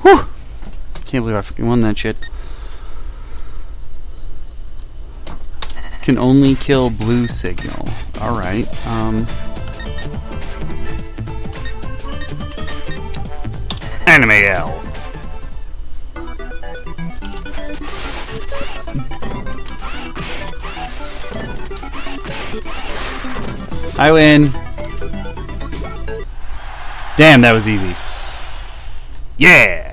Whew! Can't believe I fucking won that shit. Can only kill blue signal. Alright, Anime L. I win. Damn, that was easy. Yeah!